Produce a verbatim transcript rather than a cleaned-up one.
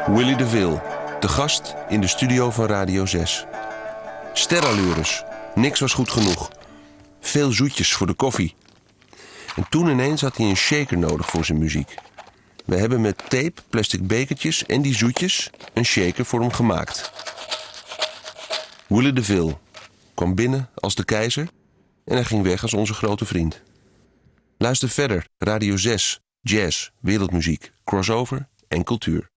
Willy DeVille, de gast in de studio van Radio zes. Sterallures, niks was goed genoeg. Veel zoetjes voor de koffie. En toen ineens had hij een shaker nodig voor zijn muziek. We hebben met tape, plastic bekertjes en die zoetjes een shaker voor hem gemaakt. Willy DeVille kwam binnen als de keizer en hij ging weg als onze grote vriend. Luister verder, Radio zes, jazz, wereldmuziek, crossover en cultuur.